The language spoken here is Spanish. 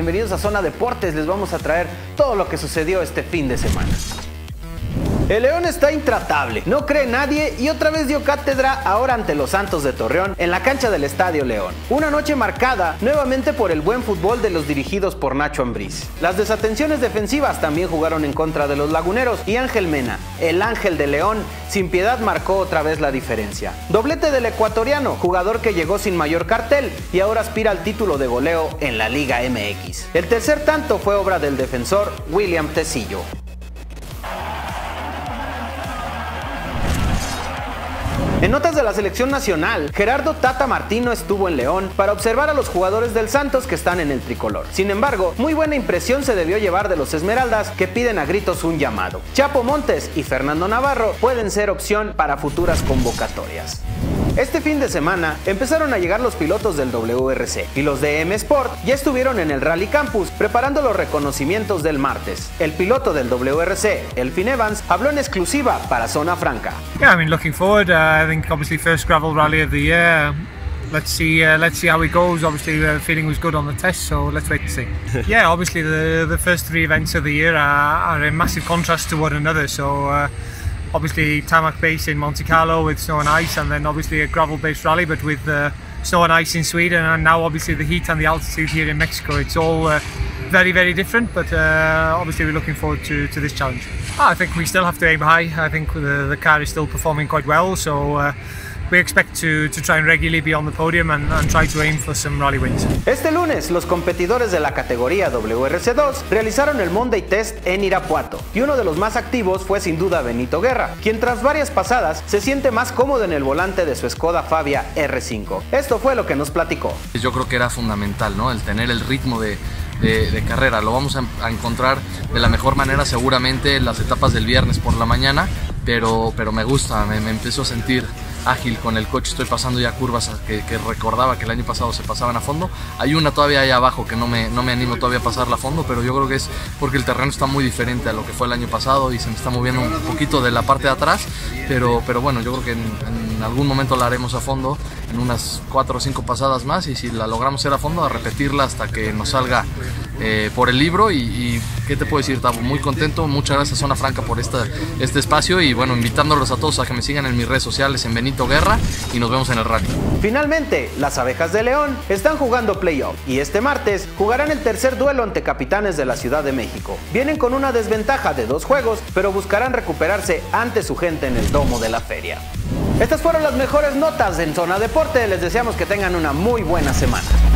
Bienvenidos a Zona Deportes, les vamos a traer todo lo que sucedió este fin de semana. El León está intratable, no cree nadie y otra vez dio cátedra ahora ante los Santos de Torreón en la cancha del Estadio León. Una noche marcada nuevamente por el buen fútbol de los dirigidos por Nacho Ambriz. Las desatenciones defensivas también jugaron en contra de los laguneros y Ángel Mena, el ángel de León, sin piedad marcó otra vez la diferencia. Doblete del ecuatoriano, jugador que llegó sin mayor cartel y ahora aspira al título de goleo en la Liga MX. El tercer tanto fue obra del defensor William Tecillo. En notas de la selección nacional, Gerardo Tata Martino estuvo en León para observar a los jugadores del Santos que están en el tricolor. Sin embargo, muy buena impresión se debió llevar de los Esmeraldas que piden a gritos un llamado. Chapo Montes y Fernando Navarro pueden ser opción para futuras convocatorias. Este fin de semana empezaron a llegar los pilotos del WRC y los de M Sport ya estuvieron en el Rally Campus preparando los reconocimientos del martes. El piloto del WRC, Elfyn Evans, habló en exclusiva para Zona Franca. Yeah, I mean, looking forward. I think obviously first gravel rally of the year. Let's see how it goes. Obviously, the feeling was good on the test, so let's wait and see. Yeah, obviously the first three events of the year are in massive contrast to one another. So. Obviously tarmac based in Monte Carlo with snow and ice, and then obviously a gravel based rally but with snow and ice in Sweden, and now obviously the heat and the altitude here in Mexico. It's all very, very different, but obviously we're looking forward to this challenge. I think we still have to aim high. I think the car is still performing quite well, so we expect to try and regularly be on the podium and try to aim for some rally wins. Este lunes, los competidores de la categoría WRC2 realizaron el Monday Test en Irapuato y uno de los más activos fue sin duda Benito Guerra, quien tras varias pasadas se siente más cómodo en el volante de su Skoda Fabia R5. Esto fue lo que nos platicó. Yo creo que era fundamental, ¿no? El tener el ritmo de carrera. Lo vamos a encontrar de la mejor manera seguramente en las etapas del viernes por la mañana, pero me gusta, me empiezo a sentir ágil con el coche. Estoy pasando ya curvas que recordaba que el año pasado se pasaban a fondo. Hay una todavía ahí abajo que no me animo todavía a pasarla a fondo, pero yo creo que es porque el terreno está muy diferente a lo que fue el año pasado y se me está moviendo un poquito de la parte de atrás, pero bueno, yo creo que en algún momento la haremos a fondo, en unas 4 o 5 pasadas más, y si la logramos hacer a fondo, a repetirla hasta que nos salga por el libro. Y ¿qué te puedo decir, Tavo? Muy contento, muchas gracias Zona Franca por este espacio, y bueno, invitándolos a todos a que me sigan en mis redes sociales en Benito Guerra, y nos vemos en el rally. Finalmente, las Abejas de León están jugando playoff y este martes jugarán el tercer duelo ante Capitanes de la Ciudad de México. Vienen con una desventaja de 2 juegos, pero buscarán recuperarse ante su gente en el domo de la feria. Estas fueron las mejores notas en Zona Deporte. Les deseamos que tengan una muy buena semana.